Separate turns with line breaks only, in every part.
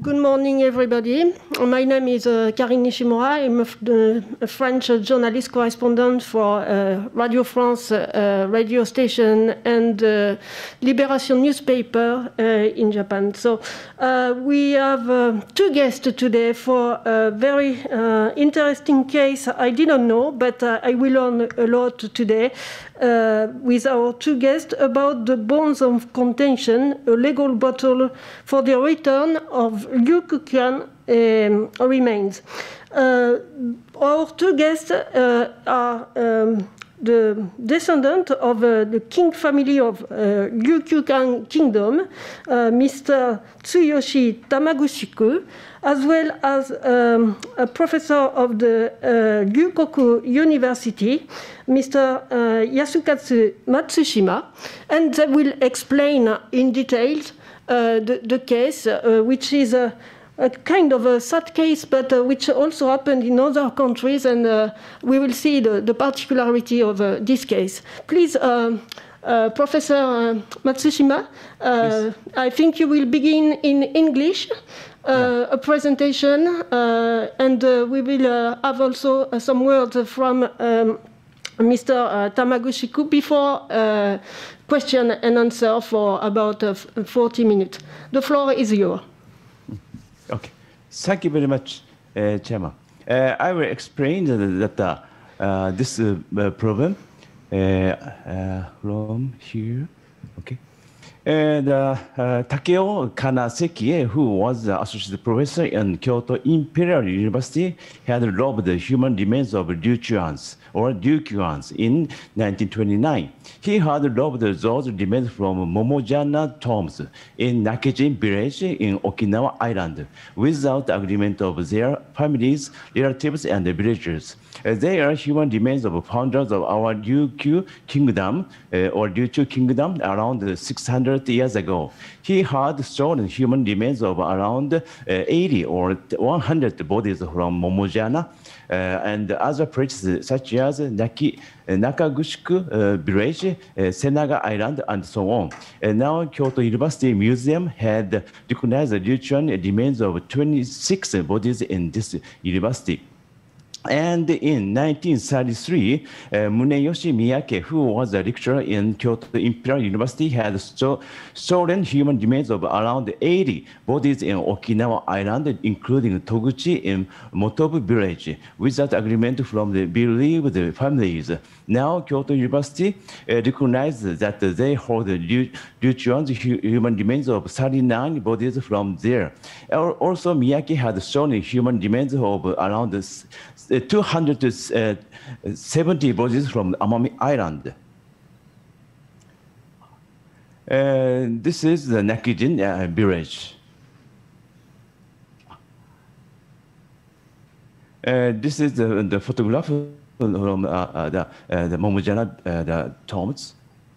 Good morning, everybody. My name is Karine Nishimura. I'm a French journalist correspondent for Radio France radio station and Libération newspaper in Japan. So we have two guests today for a very interesting case I didn't know, but I will learn a lot today with our two guests about the bonds of contention, a legal battle for the return of Ryukyuan remains. Our two guests are the descendant of the king family of Ryukyuan Kingdom, Mr. Tsuyoshi Tamagushiku, as well as a professor of the Ryukoku University, Mr. Yasukatsu Matsushima, and they will explain in detail the case, which is a kind of a sad case, but which also happened in other countries, and we will see the particularity of this case. Please, Professor Matsushima,
yes.
I think you will begin in English, a presentation, and we will have also some words from Mr. Tamagushiku before question and answer for about 40 minutes. The floor is yours.
Okay. Thank you very much, Chairman. I will explain that this problem from here. Okay. And Takeo Kanaseki, who was the associate professor in Kyoto Imperial University, had robbed the human remains of Ryukyuans in 1929. He had robbed those remains from Momojana tombs in Nakejin village in Okinawa Island without agreement of their families, relatives, and villagers. They are human remains of founders of our Ryukyu Kingdom, or Ryuchu Kingdom, around 600 years ago. He had stolen human remains of around 80 or 100 bodies from Momojana and other places such as Nakagushiku village, Senaga Island, and so on. And now Kyoto University Museum had recognized the Ryukyuan remains of 26 bodies in this university. And in 1933, Muneyoshi Miyake, who was a lecturer in Kyoto Imperial University, had stolen human remains of around 80 bodies in Okinawa Island, including Toguchi in Motobu village, without agreement from the bereaved families. Now, Kyoto University recognized that they hold Ryukyuan's human remains of 39 bodies from there. Also, Miyake had stolen human remains of around 270 bodies from Amami Island. This is the Nakejin village. This is the photograph from the Momojana the tombs.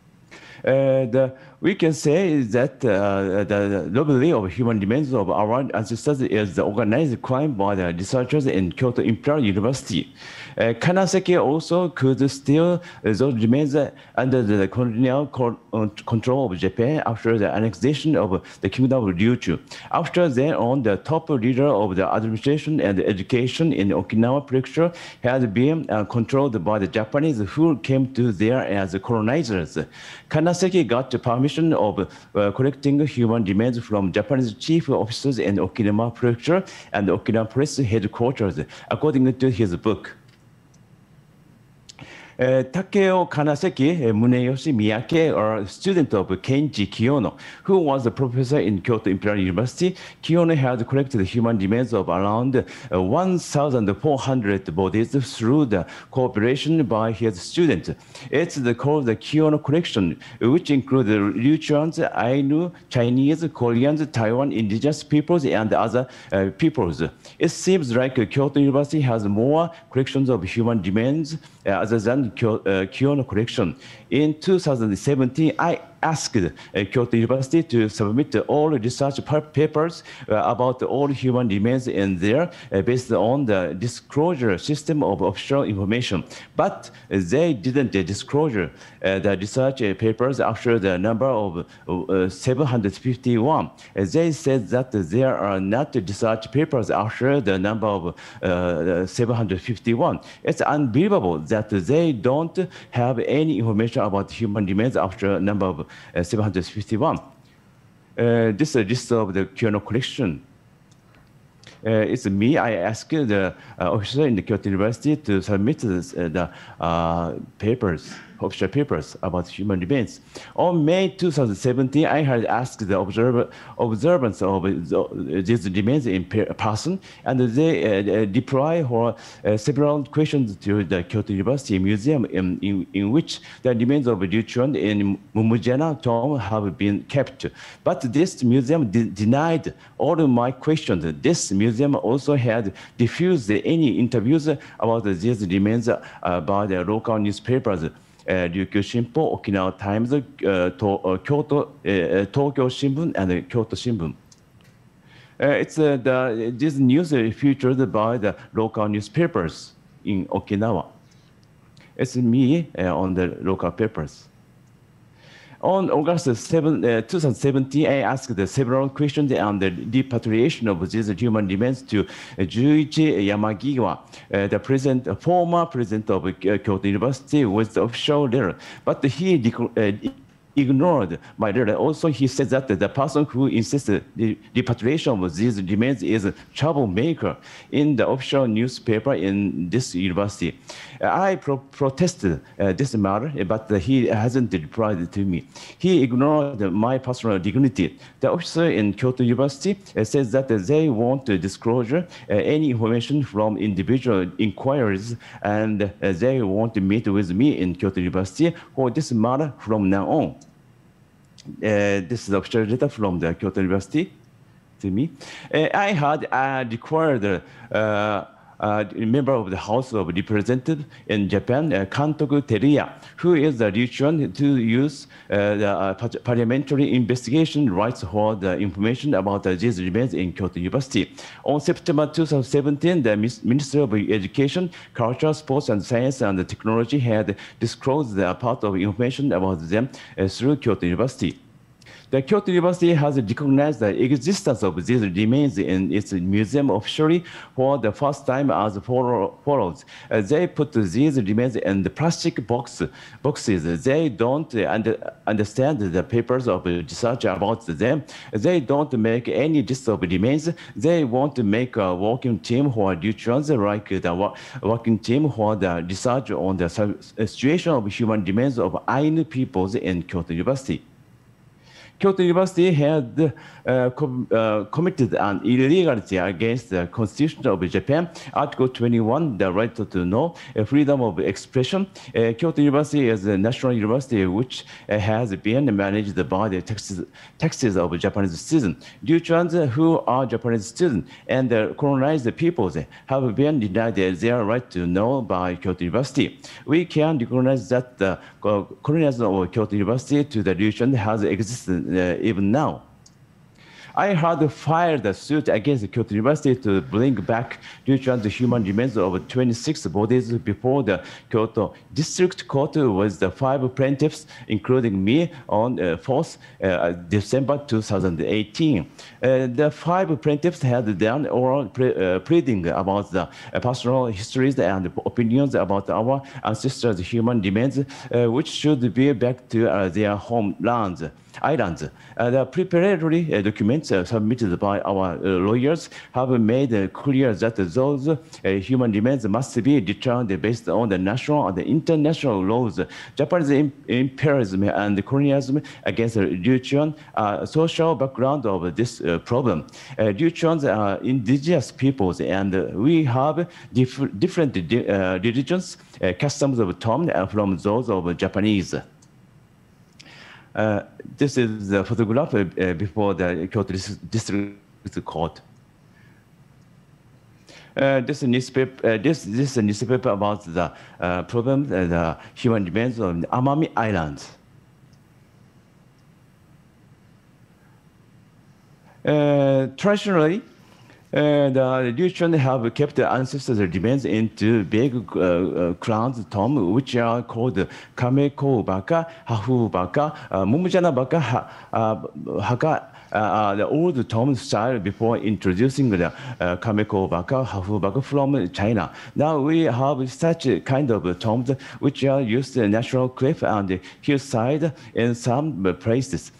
We can say that the robbery of human remains of our ancestors is the organized crime by the researchers in Kyoto Imperial University. Kanaseki also could steal those remains under the colonial control of Japan after the annexation of the kingdom of Ryuchu. After then on, the top leader of the administration and education in Okinawa Prefecture had been controlled by the Japanese who came to there as colonizers. Kanaseki got permission of collecting human remains from Japanese chief officers in Okinawa Prefecture and Okinawa Police headquarters, according to his book. Takeo Kanaseki, Muneyoshi Miyake, are a student of Kenji Kiyono, who was a professor in Kyoto Imperial University. Kiyono had collected human remains of around 1,400 bodies through the cooperation by his students. It's called the Kiyono collection, which includes Ryukyuans, Ainu, Chinese, Koreans, Taiwan, indigenous peoples, and other peoples. It seems like Kyoto University has more collections of human remains other than Kiyono collection. In 2017, asked Kyoto University to submit all research papers about all human remains in there based on the disclosure system of official information. But they didn't disclose the research papers after the number of 751. They said that there are not research papers after the number of 751. It's unbelievable that they don't have any information about human remains after a number of 751. This is a list of the Kyoto collection. It's me. I asked the officer in the Kyoto University to submit the papers, official papers about human remains. On May 2017, I had asked the observance of these remains in person, and they reply for several questions to the Kyoto University Museum, in which the remains of Liu Chuan in Mumujana tomb have been kept. But this museum denied all of my questions. This museum also had refused any interviews about these remains by the local newspapers. Ryukyu Shinpo, Okinawa Times, Tokyo Shimbun, and Kyoto Shimbun. This news is featured by the local newspapers in Okinawa. It's me on the local papers. On August 7, 2017, I asked several questions on the repatriation of these human remains to Juichi Yamagiwa, the former president of Kyoto University, with the official letter. But he ignored my letter. Also, he said that the person who insisted the repatriation of these remains is a troublemaker in the official newspaper in this university. I protested this matter, but he hasn't replied to me. He ignored my personal dignity. The officer in Kyoto University says that they want to disclose any information from individual inquiries, and they want to meet with me in Kyoto University for this matter from now on. This is the official letter from the Kyoto University to me. I had required a member of the House of Representatives in Japan, Kantoku Teruya, who is the Liu Chuan, to use the parliamentary investigation rights for the information about these remains in Kyoto University. On September 2017, the Ministry of Education, Culture, Sports and Science and Technology had disclosed a part of information about them through Kyoto University. The Kyoto University has recognized the existence of these remains in its museum officially for the first time as follows. They put these remains in the plastic boxes. They don't understand the papers of research about them. They don't make any list of remains. They want to make a working team for Liu Chuan's, like the working team for the research on the situation of human remains of Ainu peoples in Kyoto University. Kyoto University had committed an illegality against the Constitution of Japan, Article 21, the right to know, freedom of expression. Kyoto University is a national university which has been managed by the taxes of Japanese students. Liu Chuans, who are Japanese students, and the colonized peoples have been denied their right to know by Kyoto University. We can recognize that the colonialism of Kyoto University to the Liu Chuan has existed even now. I had filed a suit against Kyoto University to bring back Liu Chuan's human remains of 26 bodies before the Kyoto District Court with the 5 plaintiffs, including me, on 4th December 2018. The 5 plaintiffs had done oral pleading about the personal histories and opinions about our ancestors' human remains, which should be back to their homelands. Islands. The preparatory documents submitted by our lawyers have made clear that those human remains must be returned based on the national and the international laws. Japanese imperialism and colonialism against Liu Chuan are social background of this problem. Liu Chuans are indigenous peoples, and we have different religions, customs of Tom from those of Japanese. This is the photograph before the Kyoto District Court. This newspaper about the problem, the human remains on Amami Islands. Traditionally, the Liuchuan have kept the ancestors' remains into big crowns tomb, which are called Kameko Baka, Hafu Baka, Mumujana Baka, Haka. The old tomb style before introducing the Kameko Baka, Hafu Baka from China. Now we have such kind of tombs which are used in natural cliff and hillside in some places.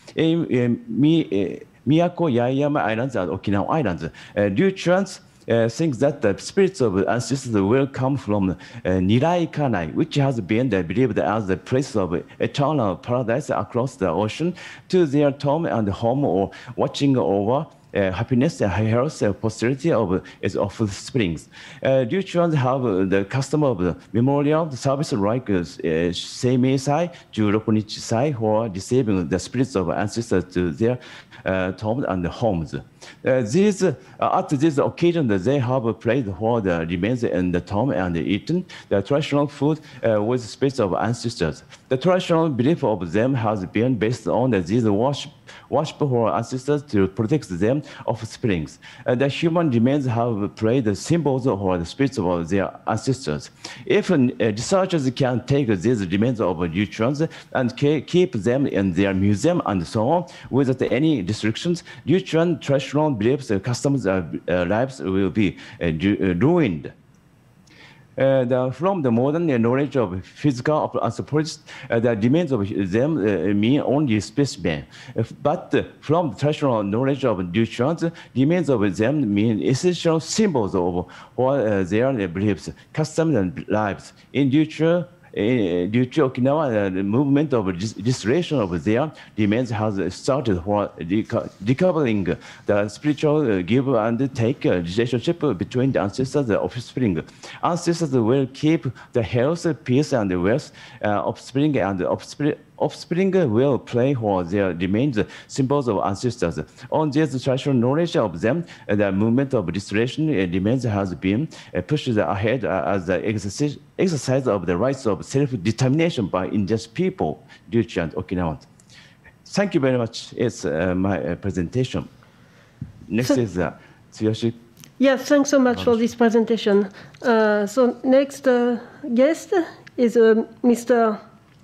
Miyako, Yaeyama Islands, and Okinawa Islands. Liuchuans think that the spirits of ancestors will come from Nirai Kanai, which has been believed as the place of eternal paradise across the ocean, to their tomb and home, or watching over happiness and health and posterity of its offsprings. Liuchuans have the custom of the memorial service like Seimei-sai, Juropunichi-sai, for receiving the spirits of ancestors to their tombs and homes. At this occasion, they have prayed for the remains in the tomb and eaten the traditional food with spirits of ancestors. The traditional belief of them has been based on these worship for ancestors to protect them offsprings. The human remains have prayed the symbols or the spirits of their ancestors. If researchers can take these remains of Liuchuans and keep them in their museum and so on without any restrictions, Liuchuan traditional beliefs, customs, lives will be ruined. From the modern knowledge of physical anthropologists, the remains of them mean only specimen. But from the traditional knowledge of Liuchuans, remains of them mean essential symbols of their beliefs, customs, and lives. In Liuchu, Okinawa, the movement of restoration of their remains has started for recovering the spiritual give and take relationship between the ancestors and offspring. Ancestors will keep the health, peace, and wealth offspring, and offspring will pray for their remains, symbols of ancestors. On this traditional knowledge of them, the movement of restoration remains has been pushed ahead as the exercise of the rights of self-determination by indigenous people, Liuchu and Okinawans. Thank you very much. It's my presentation. Next is Tsuyoshi.
Yes, thanks so much for this presentation. So next guest is Mr.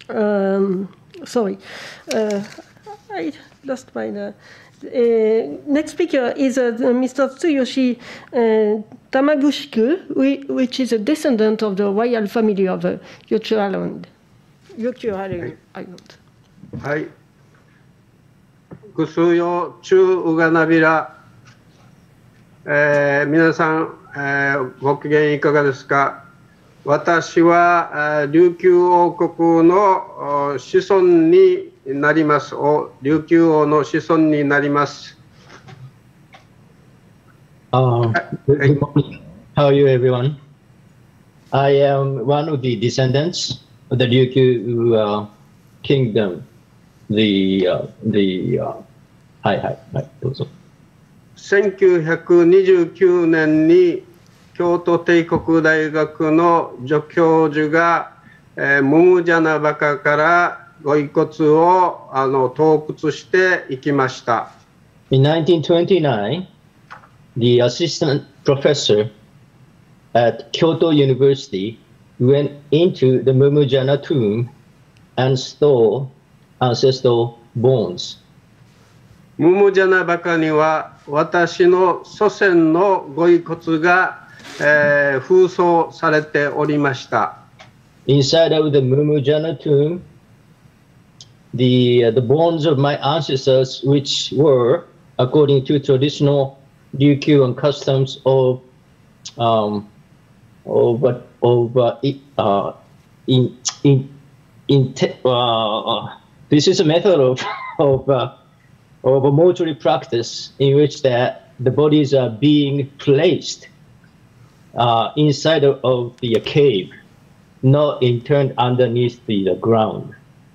I lost my... next speaker is Mr. Tsuyoshi Tamagushiku, which is a descendant of the royal family of Ryukyu Island.
はい。ぐすよちゅうがなびら。皆さん、ご機嫌いかがですか。私は琉球王国の子孫になります。琉球王の子孫になります。
Good morning. How are you, everyone? I am one of the descendants of the Ryukyu kingdom. どうぞ。
1929年に京都帝国大学の助教授が、ムムジャナバカからご遺骨を盗掘していきました。
In 1929, the assistant professor at Kyoto University went into the Mumujana tomb and stole ancestral bones.
ムムジャナバカには私の祖先のご遺骨が、封装されておりました。
Inside of the Mumujana tomb, the bones of my ancestors, which were, according to traditional Ryukyuan customs this is a method of a mortuary practice in which the bodies are being placed inside of the cave, not interned underneath the ground.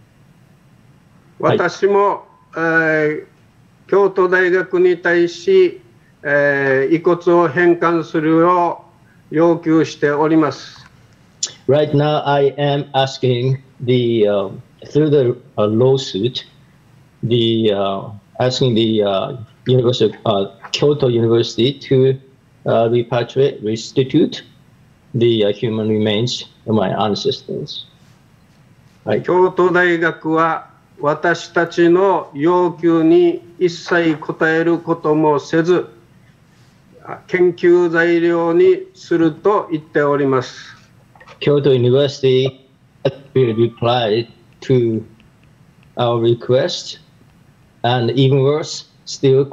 私も、京都大学に対し、遺骨を返還するよう要求しております。
Right now, I am asking through the lawsuit, asking the Kyoto University to restitute the human remains of my ancestors.
京都大学は私たちの要求に一切応えることもせず、研究材料にすると言っております。
Kyoto University will reply to our request, and even worse, still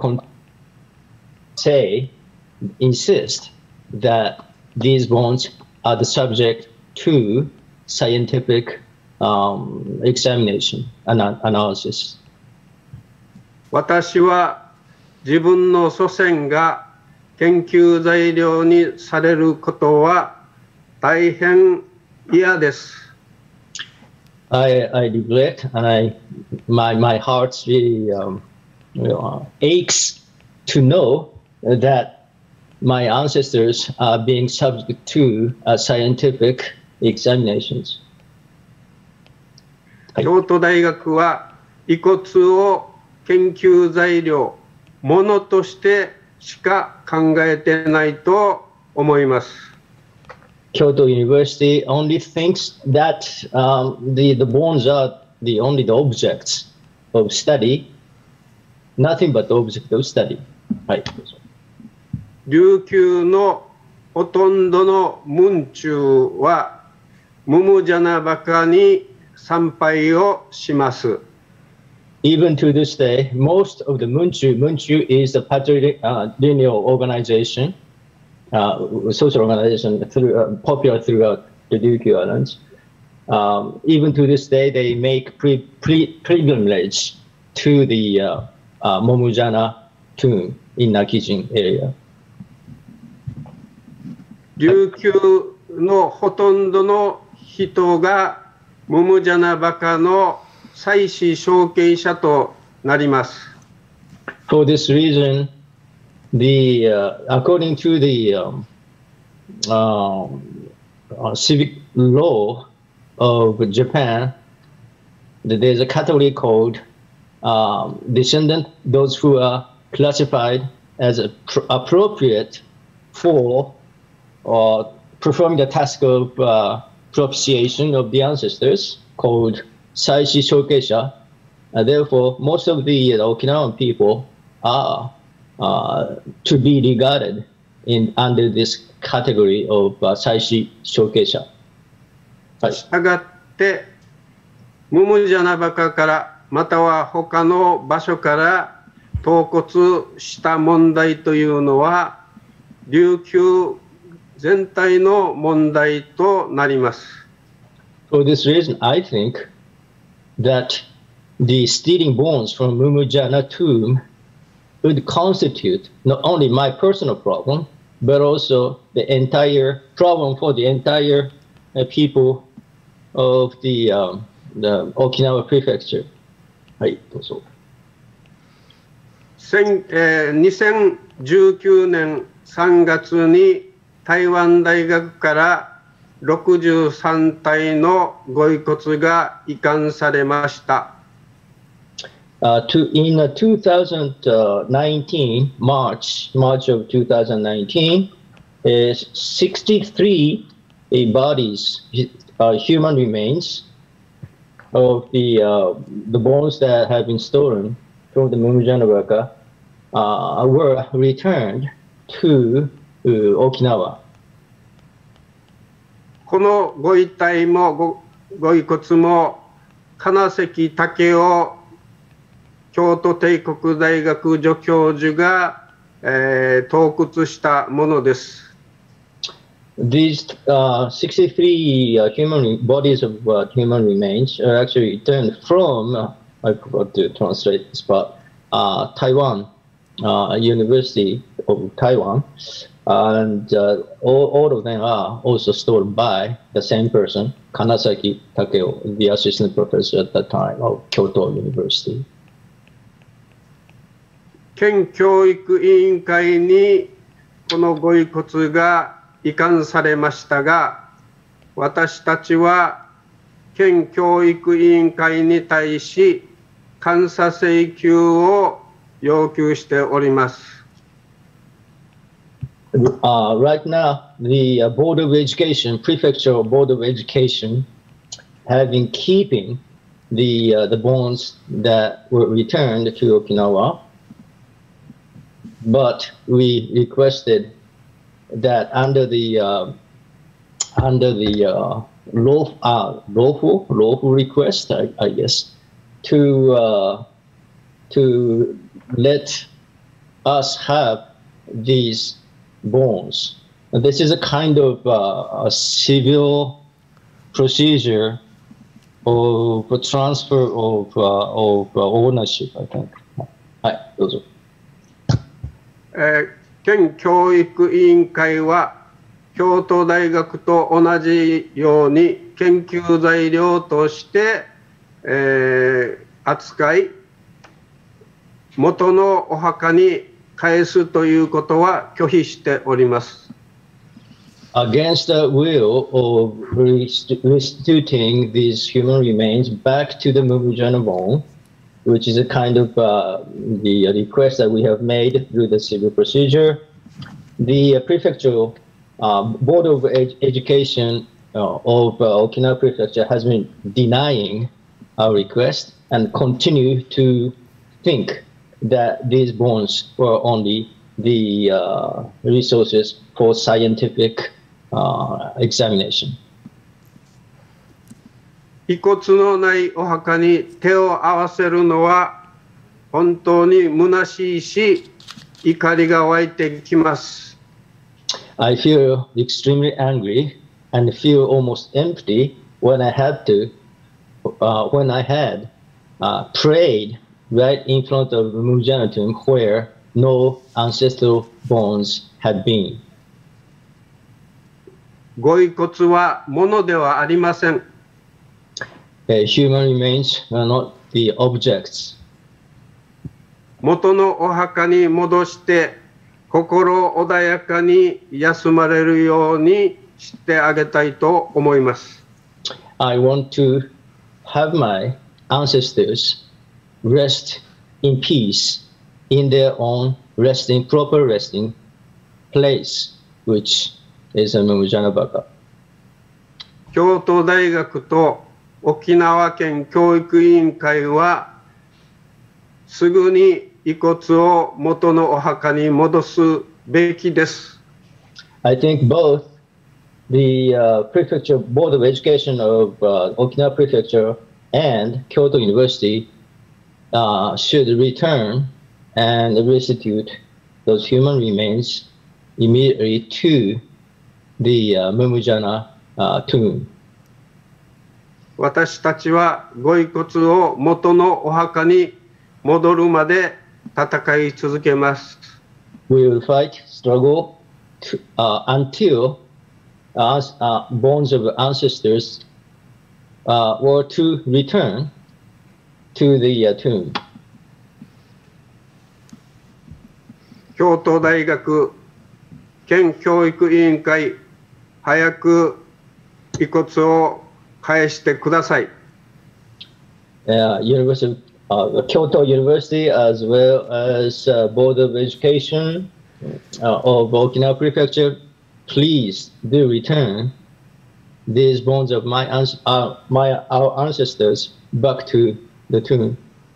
insist that these bones are the subject to scientific examination and analysis.
私は自分の祖先が研究材料にされることは大変嫌です。
I regret, and my heart really aches to know that my ancestors are being subject to scientific examinations.
京都大学は遺骨を研究材料、ものとしてしか考えてないと思います。
Kyoto University only thinks that the bones are only the objects of study, nothing but the object of study. はい。
琉球のほとんどの文中は百々じゃなばかに参拝をします。
Even to this day, most of the Munchu is a patrilineal organization, social organization popular throughout the Ryukyu Islands. Even to this day, they make pilgrimage to the Momujana tomb in Nakijin area.
琉球のほとんどの人が百々じゃなばかの祭祀承継者となります。
For this reason, according to the civic law of Japan, there's a category called descendant, those who are classified as appropriate for performing the task of propitiation of the ancestors, called Saishi Shokeisha. Therefore, most of the Okinawan people are to be regarded under this category of Saishi Shokeisha.
したがって、百々じゃなばかからまたは他の場所から頭骨した問題というのは琉球全体の問題となります。
For this reason, I think that the stealing bones from Mumujana tomb would constitute not only my personal problem, but also the entire problem for the entire people of the Okinawa prefecture. はい、どうぞ。
2019年3月に台湾大学から63体のご遺骨が移管されました。
In 2019, March of 2019, 63 bodies, human remains of the bones that have been stolen from the Mumujanabaka were returned to Okinawa.
このご遺体もご遺骨も金関武雄京都帝国大学助教授が、盗掘したものです。
These 63 bodies of human remains are actually returned from, I forgot to translate this part, Taiwan, University of Taiwan, and all of them are also stolen by the same person, Kanasaki Takeo, the assistant professor at that time of Kyoto University.
県教育委員会にこのご遺骨が移管されましたが、私たちは県教育委員会に対し監査請求を要求しております。
Right now, the Board of Education, Prefectural Board of Education, have been keeping the bonds that were returned to Okinawa, but we requested that under the lawful request, I guess, to let us have these bonds. This is a kind of a civil procedure of transfer of ownership, I think. はい、どうぞ。
県教育委員会は京都大学と同じように研究材料として、扱い、元のお墓に返すということは拒否しております。
Against the will of restituting these human remains back to the Mumujana bone, which is a kind of the request that we have made through the civil procedure, the prefectural Board of Education of Okinawa Prefecture has been denying our request and continue to think that these bones were only the resources for scientific examination.
遺骨のないお墓に手を合わせるのは本当に虚しいし、怒りが湧いてきます。
I feel extremely angry and feel almost empty when I had prayed right in front of the Mumujana tomb where no ancestral bones had been.
ご遺骨は物ではありません。
Human remains are not the objects.
元のお墓に戻して心穏やかに休まれるようにしてあげたいと思います。
I want to have my ancestors rest in peace in their own proper resting place, which is a Mumujana Baka.
京都大学と沖縄県教育委員会はすぐに遺骨を元のお墓に戻すべきです。
I think both the Prefecture Board of Education of Okinawa Prefecture and Kyoto University should return and restitute those human remains immediately to the Mumujana tomb.
私たちはご遺骨を元のお墓に戻るまで戦い続けます。
We will fight, struggle until bones of ancestors were to return to the tomb.
京都大学県教育委員会、早く遺骨を返してください。
Kyoto University as well as Board of Education of Okinawa Prefecture, please do return these bones of our ancestors back to the tomb.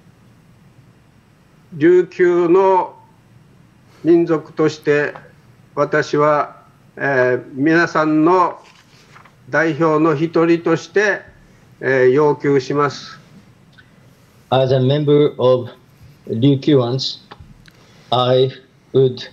琉球の民族として私は、皆さんの代表の一人として、要求します。
As a member of Ryukyuans, I would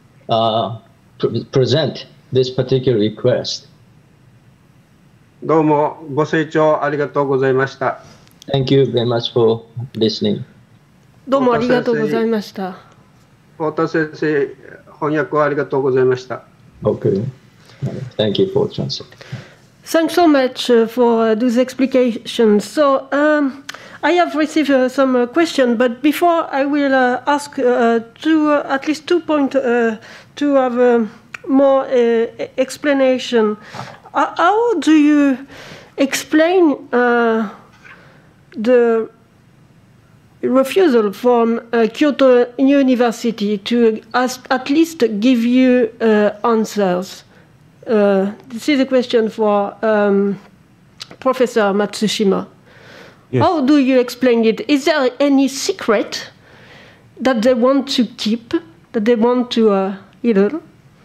present this particular request.
どうもご清聴ありがとうございました。
Thank you very much for listening.
どうもありがとうございました。
太田先生、翻訳をありがとうございました。
Okay. Thank you for translating.
Thanks so much for those explications. So I have received some questions, but before I will ask at least 2 points to have more explanation. How do you explain the refusal from Kyoto University to at least give you answers. This is a question for Professor Matsushima.
Yes.
How do you explain it? Is there any secret that they want to keep, that they want to hidden?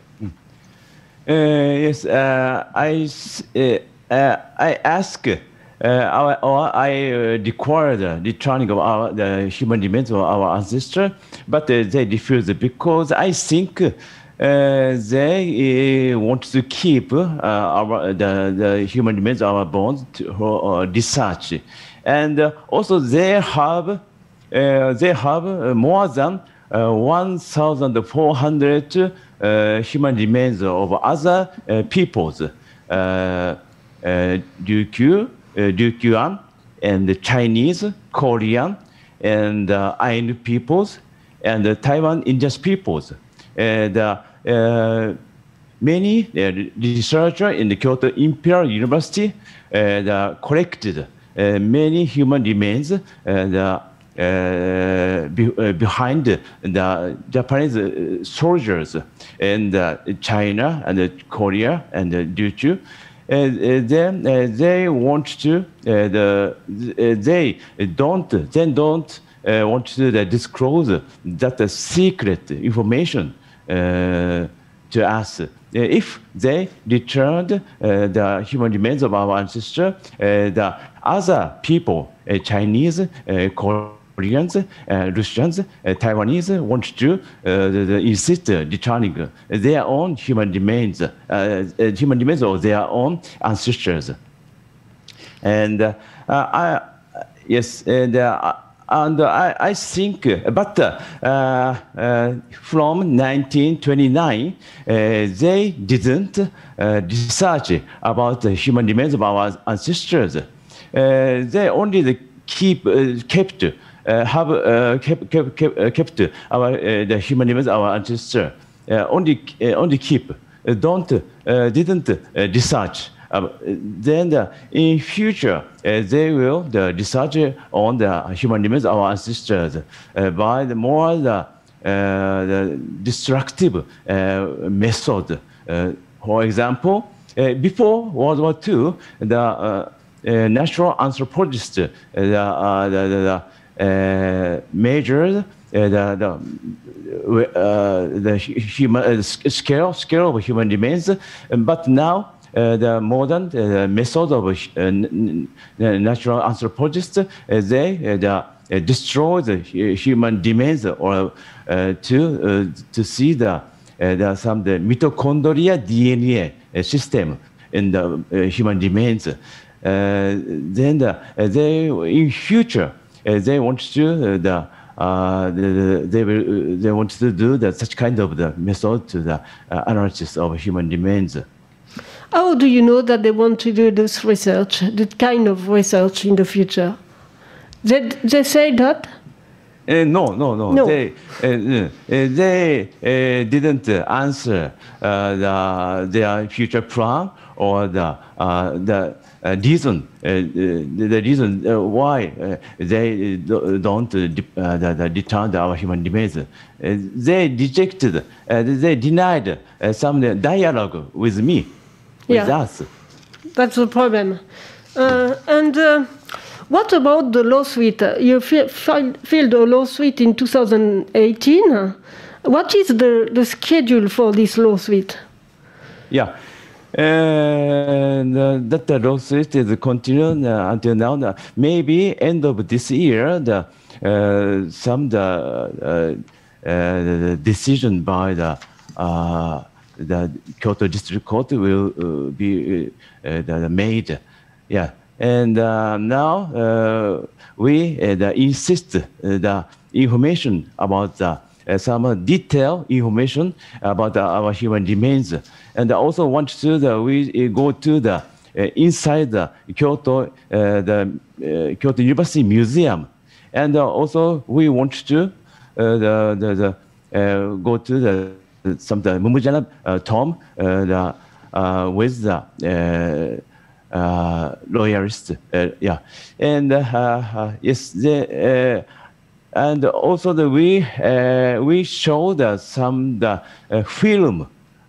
Yes, I ask, I require the returning of the human remains of our ancestor, but they refuse because I think they want to keep the human remains of our bones for research, and also they have more than 1,400 human remains of other peoples, Ryukyuan, and the Chinese, Korean, and Ainu peoples, and the Taiwan indigenous peoples. And many researchers in the Kyoto Imperial University collected many human remains behind the Japanese soldiers in China and Korea and Ryukyu. Then they want to they don't want to disclose that secret information to us. If they returned the human remains of our ancestors, the other people, Chinese, Koreans, Russians, Taiwanese, want to insist returning their own human remains of their own ancestors. And yes, and I think, but from 1929, they didn't research about the human remains of our ancestors. They only kept our the human remains of our ancestors. Only keep, didn't research. Then in future, they will research on the human remains of our ancestors by the more the destructive method. For example, before World War II, the natural anthropologists measured the human scale of human remains, but now the modern method of natural anthropologists, they destroy the human remains or to see the mitochondria DNA system in the human remains. Then they in future they want to they want to do such kind of the method to the analysis of human remains.
How do you know that they want to do this research, that kind of research in the future? They say that?
No. They didn't answer their future plan or the reason why they don't return our human remains. They rejected, they denied some dialogue with me. With us.
That's the problem. And what about the lawsuit? You filed a lawsuit in 2018. What is the schedule for this lawsuit?
Yeah. And that lawsuit is continuing until now. Maybe end of this year, the decision by the Kyoto District Court will be made. Yeah. And now we insist the information about some detailed information about our human remains, and also want to we go to the inside the Kyoto Kyoto University Museum, and also we want to go to the Mumujana tomb with the loyalists. Yeah, and yes, And also we showed some film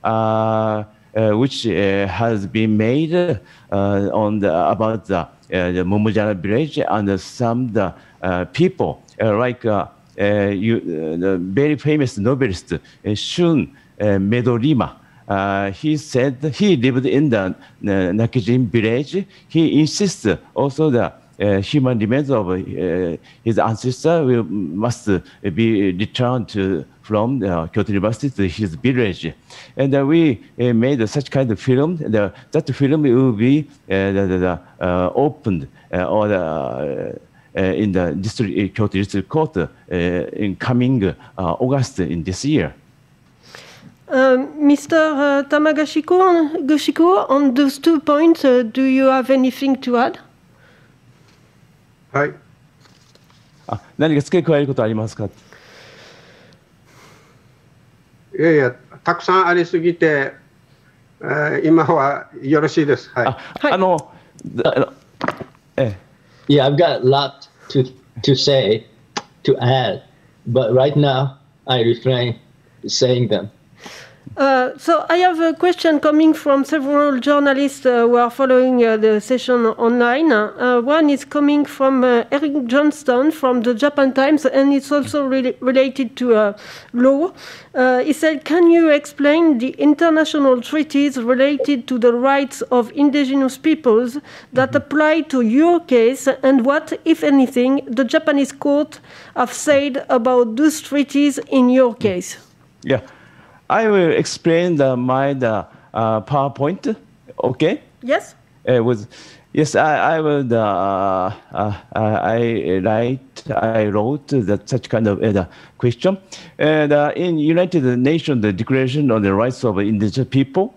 which has been made about the Mumujana village and some people like the very famous novelist Shun Medorima. He said he lived in the Nakijin village. He insists also the human remains of his ancestor must be returned from Kyoto University to his village. And we made such kind of film. That film will be opened in the Kyoto District Court in coming August in this year.
Mr. Tamagashiko, on those 2 points, do you have anything to add?
はい。
何か付け加えることありますか？
いやいや、たくさんありすぎて、今はよろしいです。はい。
Yeah, I've got a lot to say, to add, but right now I refrain saying them.
So I have a question coming from several journalists who are following the session online. One is coming from Eric Johnston from the Japan Times, and it's also related to law. He said, can you explain the international treaties related to the rights of indigenous peoples that apply to your case, and what, if anything, the Japanese court have said about those treaties in your case?
Yeah. I will explain my PowerPoint. Okay.
Yes.
Yes. I will. I wrote such kind of question. And in United Nations, the Declaration on the Rights of Indigenous People.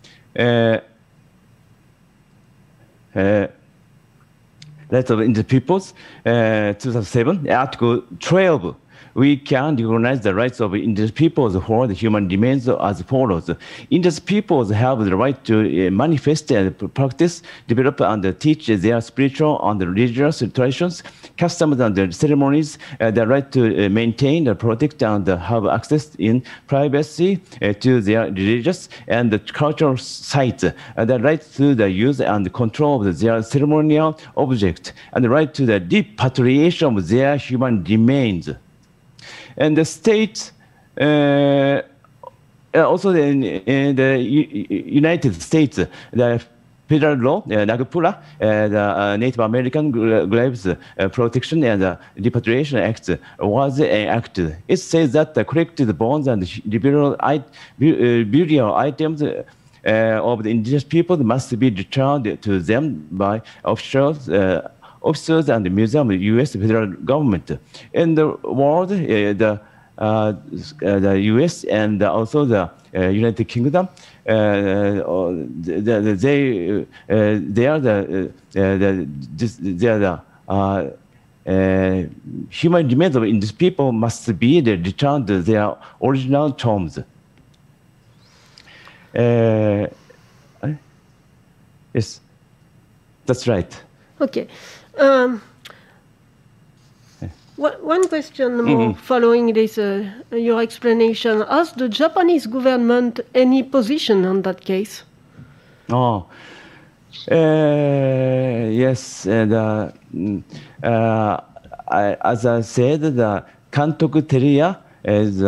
Rights of Indigenous Peoples, 2007, Article 12. We can recognize the rights of indigenous peoples for the human remains as follows. Indigenous peoples have the right to manifest and practice, develop and teach their spiritual and religious traditions, customs and ceremonies, the right to maintain, protect, and have access in privacy to their religious and cultural sites, the right to the use and control of their ceremonial objects, and the right to the repatriation of their human remains. And the states, also in the United States, the federal law, NAGPRA, the Native American Graves Protection and Repatriation Act was enacted. It says that the collected bones and burial items of the indigenous people must be returned to them by officers and the museum of the U.S. federal government. In the world, the U.S. and also the United Kingdom, they are the human remains of indigenous people must be returned to their original homes. Yes, that's right.
Okay. One question more following this, your explanation. Has the Japanese government any position on that case?
Yes. And, as I said, the Kantoku Teruya is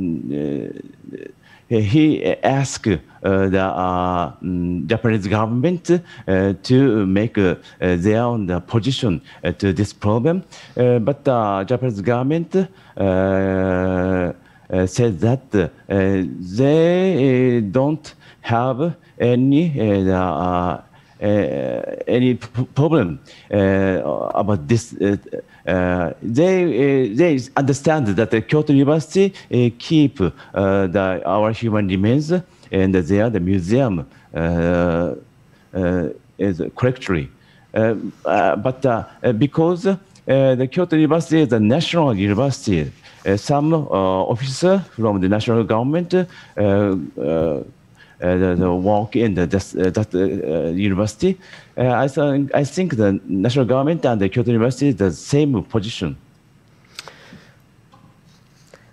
he asked the Japanese government to make their own position to this problem, but the Japanese government said that they don't have any problem about this. They understand that the Kyoto University keep our human remains, and they are the museum is correctly. But because the Kyoto University is a national university, some officer from the national government work in that university. I think the national government and the Kyoto University is the same position.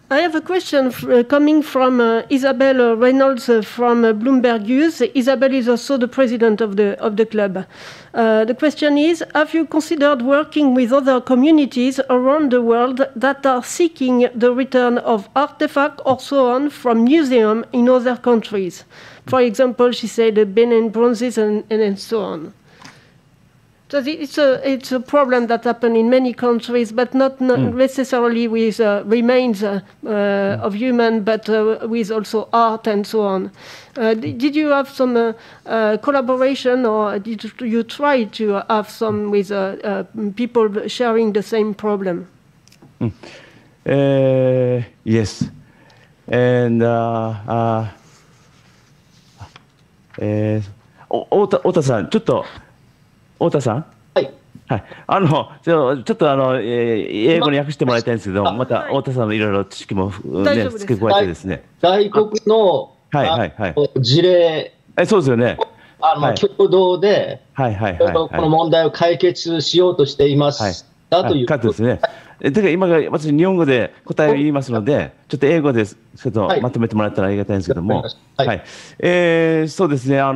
I have a question coming from Isabel Reynolds from Bloomberg News. Isabel is also the president of the club. The question is, have you considered working with other communities around the world that are seeking the return of artifacts or so on from museums in other countries? For example, she said the Benin bronzes and so on. So it's a problem that happens in many countries, but not necessarily with remains of human, but with also art and so on. Did you have some collaboration, or did you try to have some with people sharing the same problem?
Yes, and 太田さん、ちょっと。太田さん、
はい、
はい、ちょっと英語に訳してもらいたいんですけど、また太田さんのいろいろ知識も、ね、付け加えてですね。
外国の事例、
そうですよね。
共同で、この問題を解決しようとしていますだということですね。だから今が私日本語で答えを言いますので、ちょっと英語でちょっとまとめてもらったらありがたいんですけども、そうですね。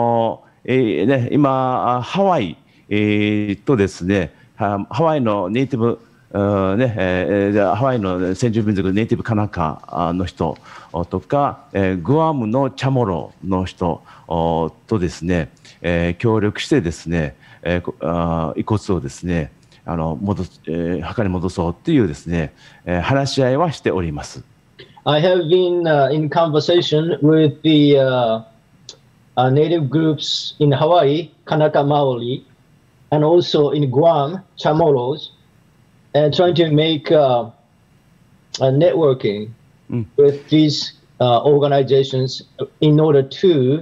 今、ハワイ、とですね、ハワイのネイティブ、ハワイの先住民族ネイティブカナカの人とか、グアムのチャモロの人とですね、協力してですね、遺骨をですね、墓に戻そうというですね、話し合いはしております。I have been in conversation with the native groups in Hawaii, Kanaka Maoli, and also in Guam, Chamorros, and trying to make a networking with these organizations in order to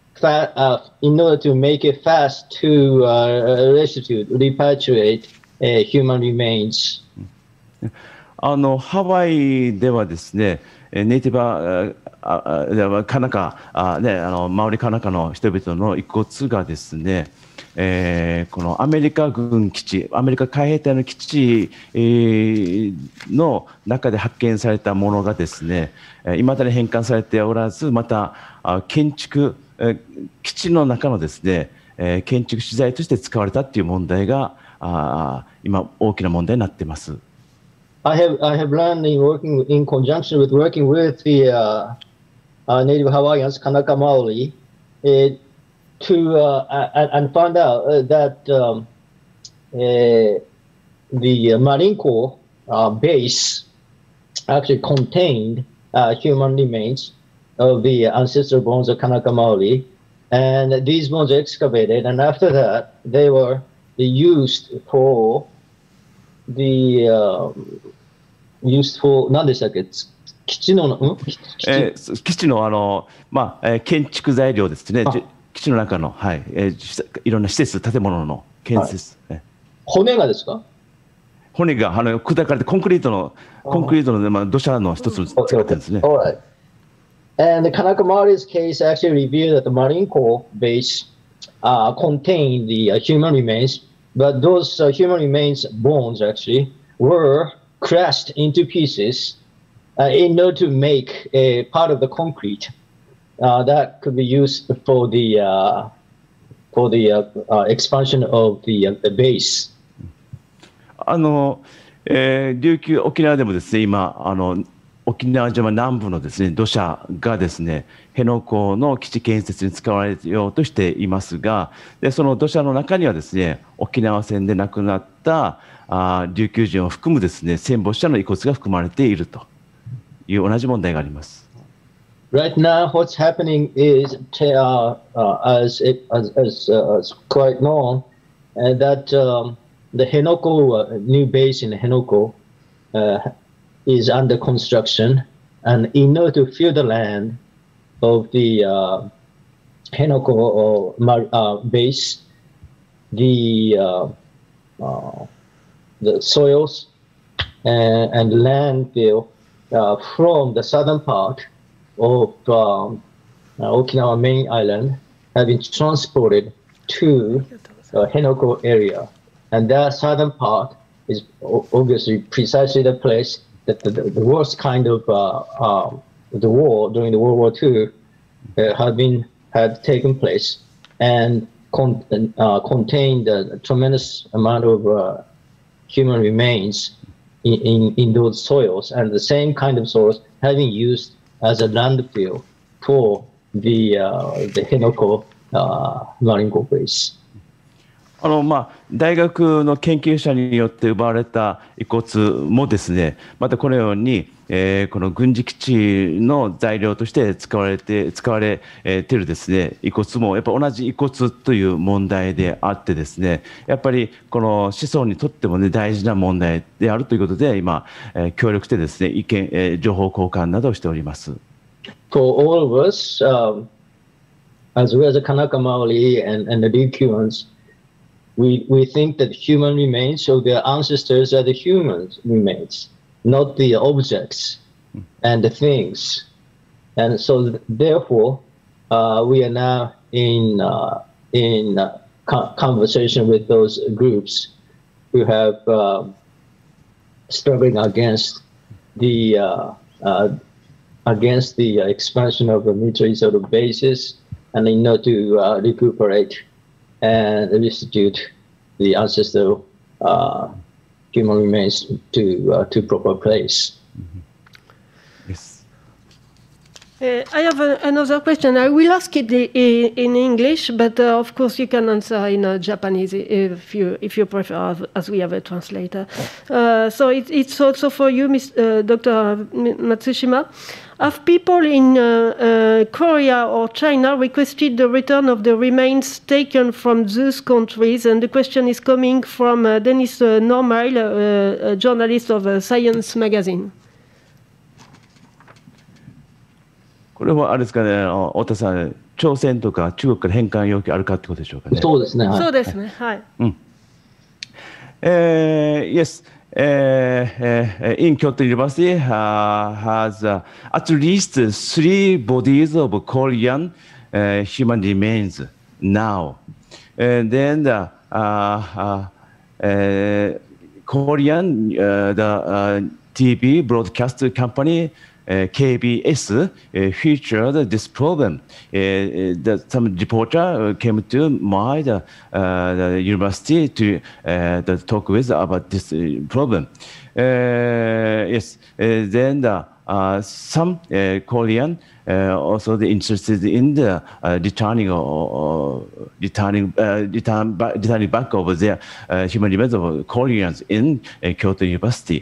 make it fast to repatriate human remains.
ハワイではですね、ネイティブカナカ、マオリカナカの人々の遺骨がですね、このアメリカ軍基地、アメリカ海兵隊の基地の中で発見されたものがですね、いまだに返還されておらず、また建築、基地の中のですね、建築資材として使われたという問題が今大きな問題になっています。
I have learned in conjunction with working with the Native Hawaiians, Kanaka Maoli, and found out that the Marine Corps base actually contained human remains of the ancestral bones of Kanaka Maoli, and these bones were excavated, and after that they were used for何でしたっけ、基地の
建築材料ですね。基地の中の、いろんな施設、建物の建設。
骨がですか？
骨が砕かれてコンクリートの土砂の一つ使われてるんですね。
And the Kanaka Maoli's case actually revealed that the Marine Corps base contained the human remains, but those human remains bones actually were crushed into pieces in order to make a part of the concrete that could be used for the expansion of the base.
琉球沖縄でもですね、今沖縄島南部のですね土砂がですね辺野古の基地建設に使われようとしていますが、でその土砂の中にはですね沖縄戦で亡くなった琉球人を含むですね戦没者の遺骨が含まれているという同じ問題があります。
Right now, what's happening is, as quite known, that the Henoko new base in Henoko is under construction, and in order to fill the land of the Henoko base, the soils and landfill from the southern part of Okinawa main island have been transported to the Henoko area, and that southern part is obviously precisely the place the worst kind of the war during the World War II had taken place and contained a tremendous amount of human remains in those soils, and the same kind of soils have been used as a landfill for the Henoko Marine Corps base.
大学の研究者によって奪われた遺骨もですね、またこのように、この軍事基地の材料として使われているですね、遺骨もやっぱ同じ遺骨という問題であってですね、やっぱりこの子孫にとってもね大事な問題であるということで今、協力してですね情報交換などをしております。
For all of us, as well as the Kanaka Maoli and the Ryukyuans, we think that human remains of their ancestors are the human remains, not the objects and the things. And so therefore, we are now in conversation with those groups who have struggling against the expansion of the military sort of bases, and in order to recuperate and restitute the ancestral human remains to proper place.
Yes.
I have another question. I will ask it in English, but of course you can answer in Japanese if you prefer, as we have a translator. So it's also for you, Dr. Matsushima. Have people in Korea or China requested the return of the remains taken from those countries? And the question is coming from Denis Normail, a journalist of Science magazine.
これはあれですかね、太田さん、朝鮮とか中国から返還要求あるかってことでしょうかね。
そうですね。はい、
そうですね。はい。
Yes. In Kyoto University has at least 3 bodies of Korean human remains now. And then the Korean the TV broadcast company KBS featured this problem. Some reporter came to my the university to talk with about this problem. Yes, then some Korean also interested in the returning back of their human remains of Koreans in Kyoto University.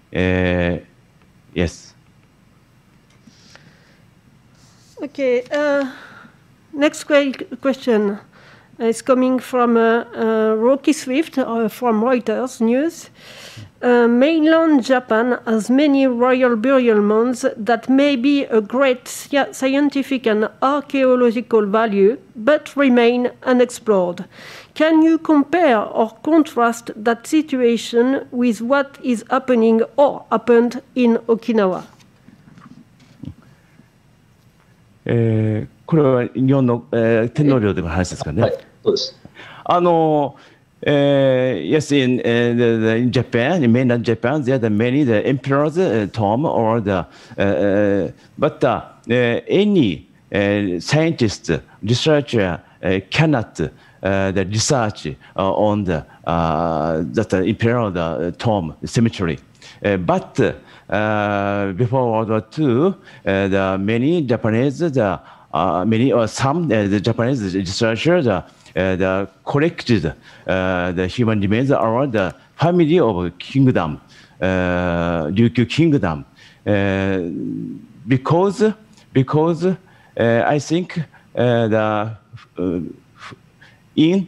Yes.
Okay, next question is coming from Rocky Swift from Reuters News. Mainland Japan has many royal burial mounds that may be a great scientific and archaeological value, but remain unexplored. Can you compare or contrast that situation with what is happening or happened in Okinawa?
これは日本の、天皇陵での話ですかね。
はい、そうです。
Yes, in Japan, in mainland Japan, there are many the emperor's tomb or but any scientist, researcher cannot the research on that imperial tomb cemetery, but before World War II, the many Japanese, some Japanese researchers collected the human remains around the family of kingdom, Ryukyu kingdom, because I think in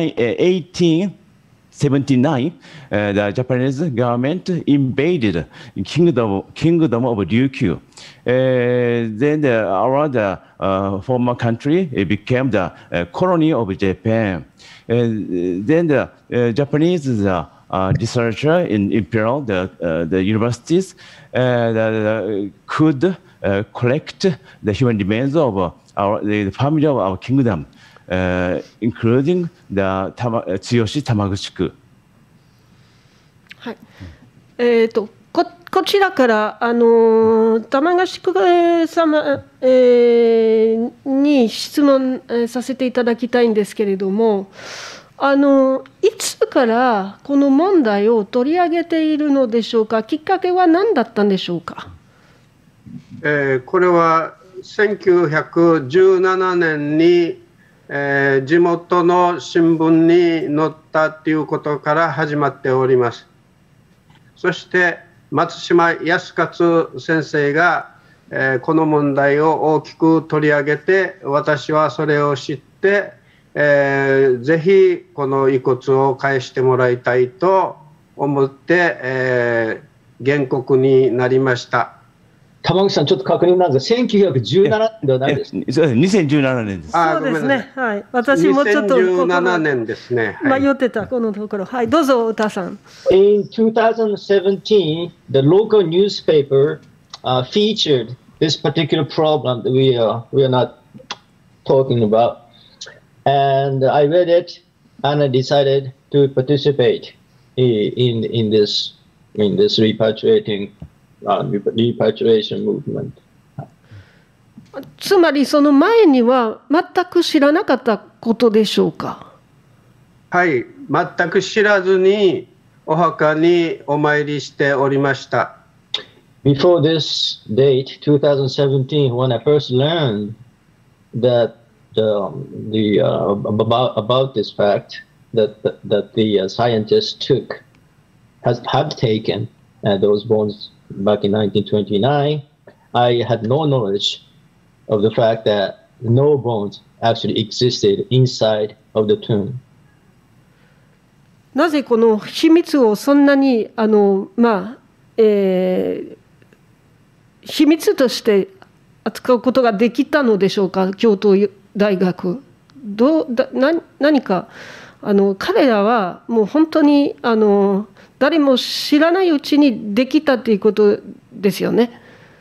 1879, the Japanese government invaded kingdom of Ryukyu. Then around the former country, it became the colony of Japan. Then the Japanese researcher in imperial the universities could collect the human remains of the family of our kingdom. Including the Tsuyoshi Tamaguchi-ku.
こちらから玉頭様、に質問させていただきたいんですけれども、いつからこの問題を取り上げているのでしょうか。きっかけは何だったんでしょうか。
これは1917年に、地元の新聞に載ったということから始まっております。そして松島康勝先生が、この問題を大きく取り上げて、私はそれを知って、ぜひこの遺骨を返してもらいたいと思って、原告になりました。
玉口さん、ちょっと確認なんですが、1917年ではないですか。
2017年です。
そうですね。はい。私もちょっと
2017年ですね。
迷ってたこのところ。はい。どうぞ太田さん。
In 2017, the local newspaper featured this particular problem that we are not talking about, and I read it and I decided to participate in this repatriation movement.
つまりその前には全く知らなかったことでしょうか。
はい、全く知らずにお墓にお参りしておりました。
Before this date, 2017, when I first learned that about this fact that the scientists had taken those bones back in 1929, I had no knowledge of the fact that no bones actually existed inside of the tomb.
なぜこの秘密をそんなに秘密として扱うことができたのでしょうか、京都大学。何か彼らはもう本当に誰も知らないうちにできたということですよね。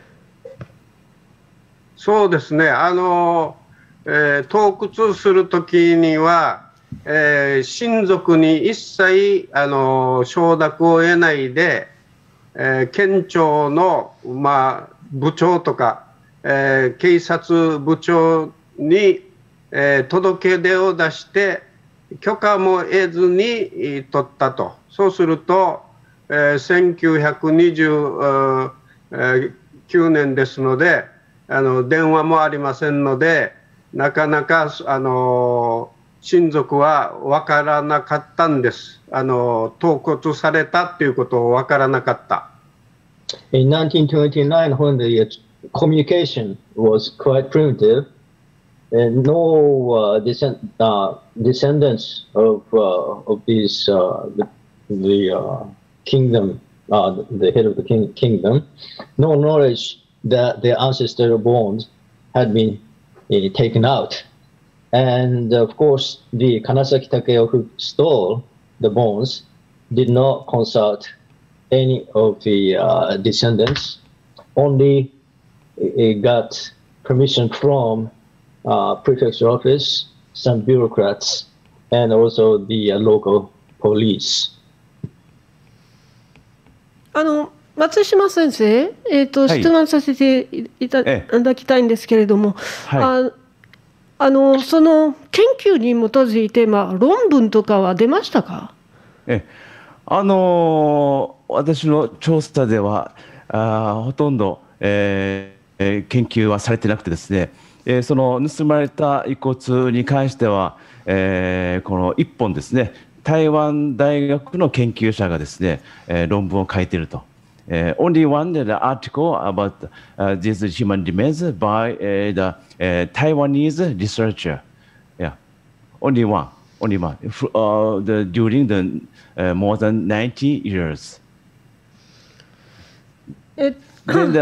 そうですね。盗掘するときには、親族に一切承諾を得ないで、県庁の、部長とか、警察部長に、届け出を出して許可も得ずに取ったと。そうすると、1929年ですので、電話もありませんので、なかなか親族は分からなかったんです。盗掘されたということを分からなかった。
In 1929, when the communication was quite primitive, and no descendants of these the kingdom, the head of the kingdom, no knowledge that their ancestral bones had been taken out. And of course, the Kanasaki Takeo who stole the bones did not consult any of the descendants, only got permission from prefecture office, some bureaucrats, and also the local police.
松島先生、質問させていただきたいんですけれども、その研究に基づいて、論文とかは出ましたか？
私の調査ではほとんど、研究はされてなくてですね、その盗まれた遺骨に関しては、この1本ですね、台湾大学の研究者がですね、論文を書いていると。Only one article about these human remains by the Taiwanese researcher. Yeah, only one. During the more than 90 years. Then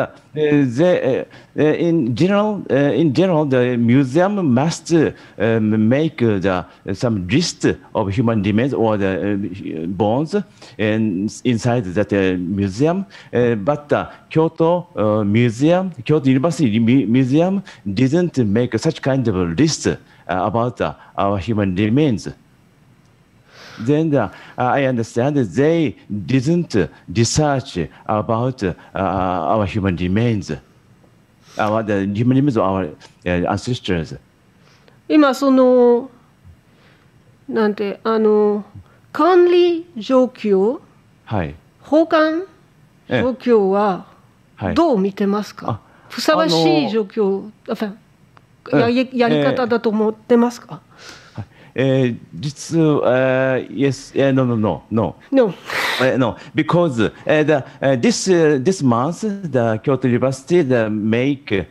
in general, the museum must make some list of human remains or the bones inside that museum. But Kyoto University Museum didn't make such kind of list about our human remains. then I understand that they didn't research about our human remains, the human remains of our ancestors.
今そのなんて管理状況、
はい。
保管状況はどう見てますか？ふさわしい状況、やり方だと思ってますか？
実yes, no.
No.
No, because this month the Kyoto University made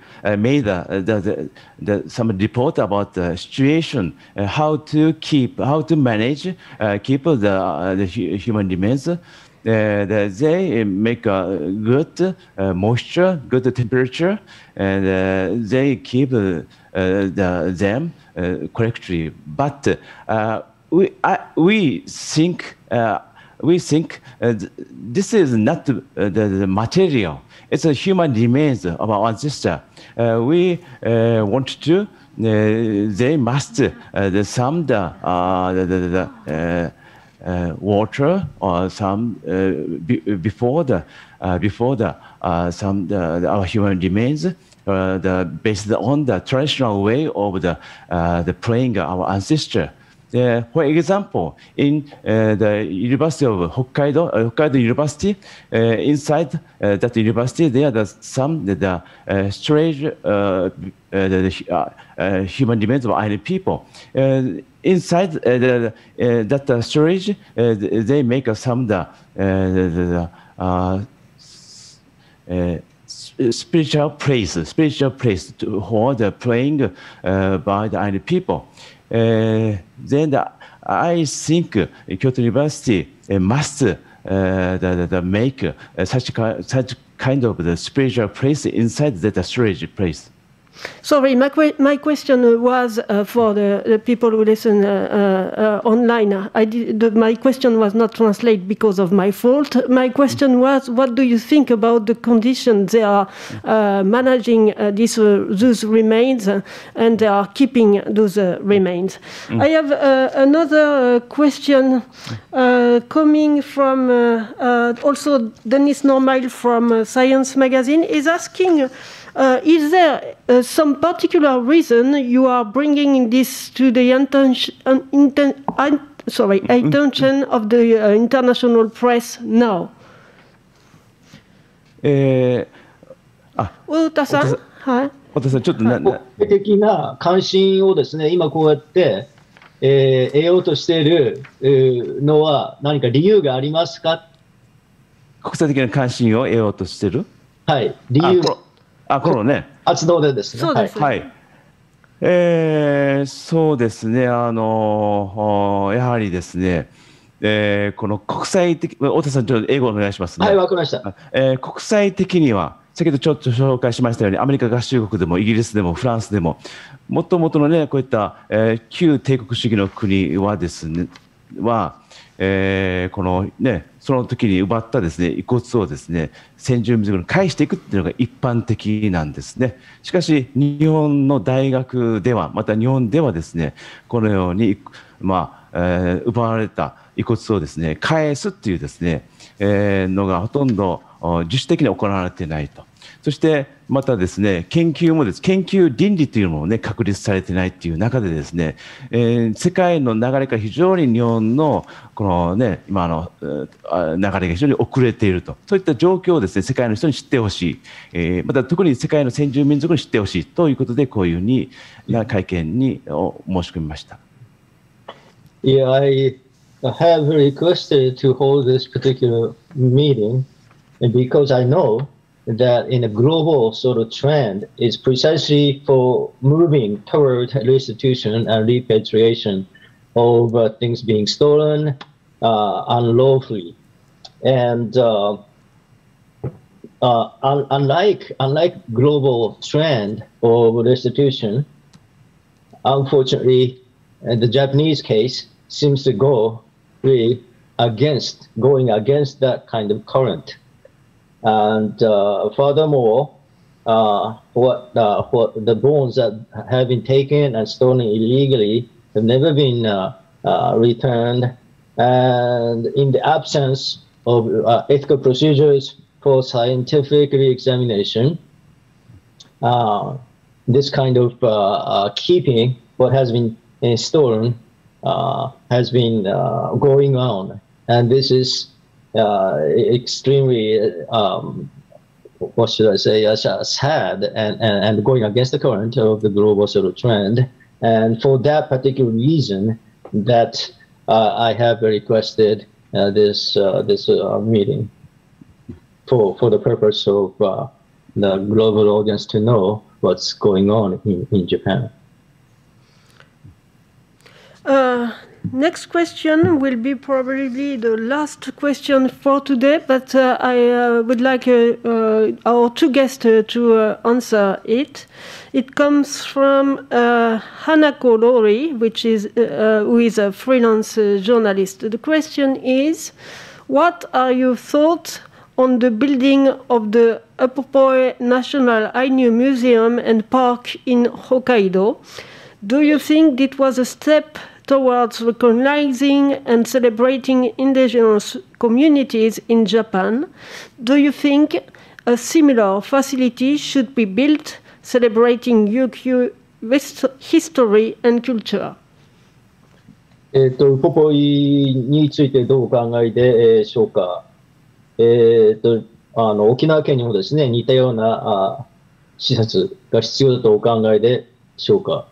some report about the situation, how to manage keep the human remains. They make a good moisture, good temperature, and they keep them correctly. But we think this is not the material. It's a human remains of our ancestor. We want to. They must some water or some before our human remains. Based on the traditional way of the praying our ancestor. For example, in the University of Hokkaido University, inside that university, there are some storage human remains of island people. Inside that storage, they make some spiritual place to hold the praying by the island people. Then I think Kyoto University must make such kind of the spiritual place inside that storage place.
Sorry, my question was for the people who listen online. My question was not translated because of my fault. My question was, what do you think about the conditions they are managing those remains and they are keeping those remains? I have another question coming from also Denis Normail from Science Magazine is asking, is there some particular reason you are bringing this to the attention of the international press now?
太
田さん、はい。
太田さん、ちょっと
国際的な関心をですね、今こうやって、得ようとしているのは何か理由がありますか？
国際的な関心を得ようとしている？はい、理由。このね。
活動でですね。
そうです。
はい。そうですね。やはりですね。この国際的、太田さん、ちょっと英語お願いしますね。
はい、わかりました。
国際的には、先ほどちょっと紹介しましたように、アメリカ合衆国でもイギリスでもフランスでも、もともとのね、こういった、旧帝国主義の国はですね、このね、その時に奪ったですね、遺骨をですね、先住民族に返していくっていうのが一般的なんですね。しかし、日本の大学では、また日本ではですね、このように、奪われた遺骨をですね、返すっていうですね、のがほとんど自主的に行われていないと。そしてまたですね、研究倫理というのもね、確立されていないという中でですね、世界の流れから非常に日本のこのね、今の流れが非常に遅れていると。そういった状況をですね、世界の人に知ってほしい。また特に世界の先住民族に知ってほしいということで、こういうふうに会見に申し込みました。
Yeah, I have requested to hold this particular meeting because I know that in a global sort of trend is precisely for moving toward restitution and repatriation of things being stolen unlawfully. And unlike global trend of restitution, unfortunately, the Japanese case seems to go really going against that kind of current. And furthermore, what the bones that have been taken and stolen illegally have never been returned And in the absence of ethical procedures for scientific examination, this kind of keeping what has been stolen has been going on, and this is extremely, what should I say, sad and going against the current of the global sort of trend. And for that particular reason, that I have requested this meeting for the purpose of the global audience to know what's going on in Japan.
Next question will be probably the last question for today, but I would like our two guests to answer it. It comes from Hanako Lori, who is a freelance journalist. The question is, what are your thoughts on the building of the Upopoi National Ainu Museum and Park in Hokkaido? Do you think it was a step towards recognizing and celebrating indigenous communities in Japan? Do you think a similar facility should be built celebrating Ryukyu history and culture?
ウポポイについてどうお考えでしょうか。沖縄県にもですね、似たような施設が必要だとお考えでしょうか。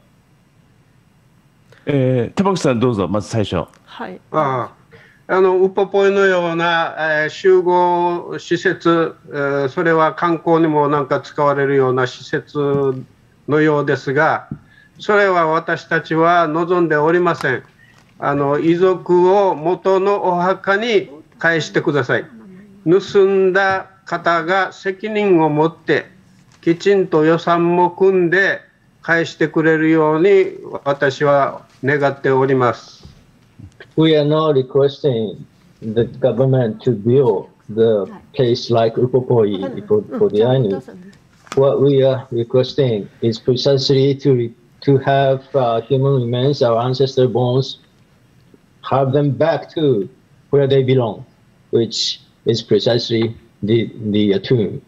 玉木さんどうぞ、まず最初。
はい。
ウポポイのような、集合施設、それは観光にもなんか使われるような施設のようですが、それは私たちは望んでおりません。遺族を元のお墓に返してください。盗んだ方が責任を持ってきちんと予算も組んで返してくれるように私は願っております。
We are not requesting the government to build the place like Upopoi for the Ainu. What we are requesting is precisely to have human remains, our ancestor bones, have them back to where they belong, which is precisely the tomb.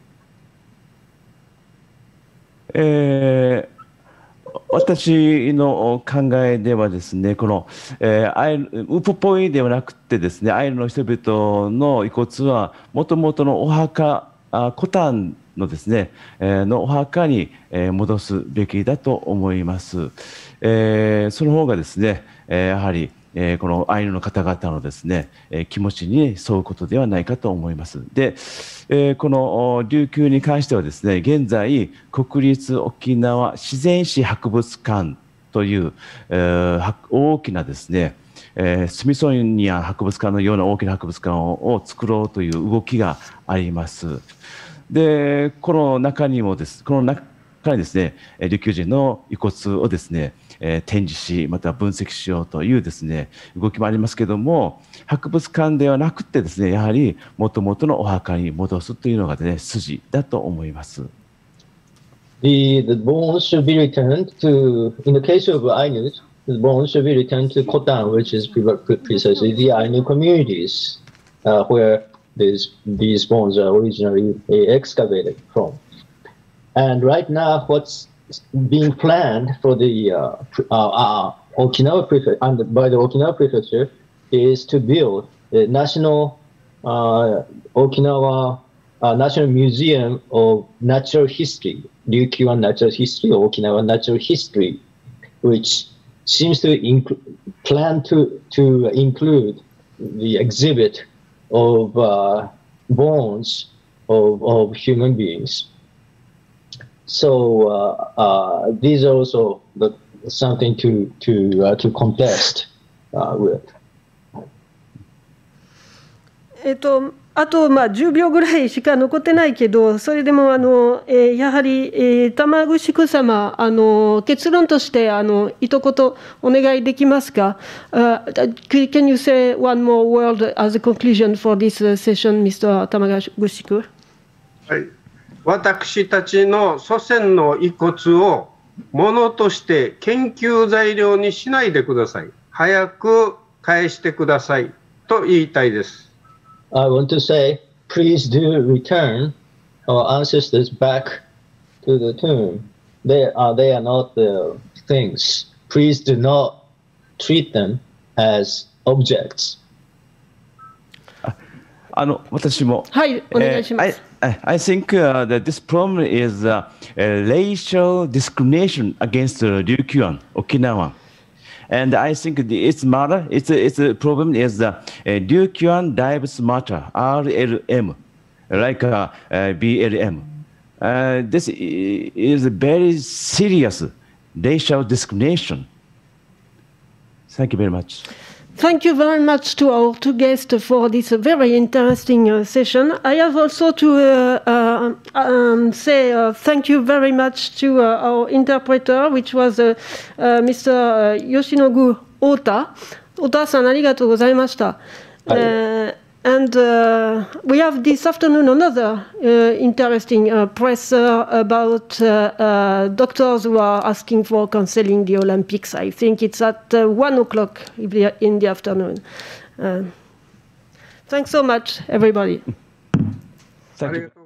私の考えではですね、この、ウポポイではなくてですね、アイヌの人々の遺骨はもともとのお墓、コタンのですね、のお墓に戻すべきだと思います。その方がですね、やはりこのアイヌの方々のですね、気持ちに沿うことではないかと思います。で、この琉球に関してはですね、現在国立沖縄自然史博物館という、大きなですね、スミソニアン博物館のような大きな博物館を作ろうという動きがあります。で、この中にですね、琉球人の遺骨をですね、展示し、また分析しようというですね、動きもありますけども、博物館ではなくてですね、やはり元々のお墓に戻すというのがね、筋だと思います。
The bones should be returned to, in the case of Ainu, the bones should be returned to Kotan, which is precisely the Ainu communities where these bones are originally excavated from. And right now, what's being planned for the Okinawa by the Okinawa Prefecture is to build a national Okinawa National Museum of Natural History, Ryukyu Natural History, or Okinawa Natural History, which seems to plan to include the exhibit of bones of human beings. So these are also something to contest with.
あと10秒ぐらいしか残ってないけど、それでもやはり玉城様、結論として一言お願いできますか。Can you say one more word as a conclusion for this session, Mr. 玉城。
はい。私たちの祖先の遺骨をものとして研究材料にしないでください。早く返してくださいと言いたいです。
I want to say, please do return our ancestors back to the tomb. They are not the things. Please do not treat them as objects.
私も。
はい、お願いします。
I think that this problem is racial discrimination against Ryukyuan, Okinawan. And I think its matter, its problem is Ryukyuan Lives Matter, RLM, like BLM. This is very serious racial discrimination. Thank you very much.
Thank you very much to our two guests for this very interesting session. I have also to say thank you very much to our interpreter, which was Mr. Yoshinobu Ota. Ota-san, ありがとうございました。And we have this afternoon another interesting presser about doctors who are asking for cancelling the Olympics. I think it's at 1 o'clock in the afternoon. Thanks so much, everybody.
Thank you.